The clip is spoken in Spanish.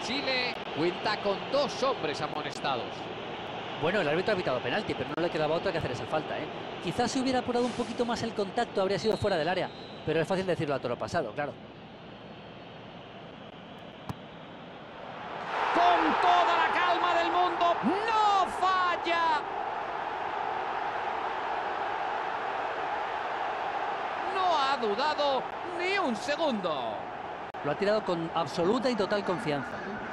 Chile cuenta con 2 hombres amonestados. Bueno, el árbitro ha pitado penalti, pero no le quedaba otra que hacer esa falta, ¿eh? Quizás si hubiera apurado un poquito más el contacto habría sido fuera del área, pero es fácil decirlo a toro pasado, claro. Con toda la calma del mundo, ¡no falla! No ha dudado ni un segundo. Lo ha tirado con absoluta y total confianza.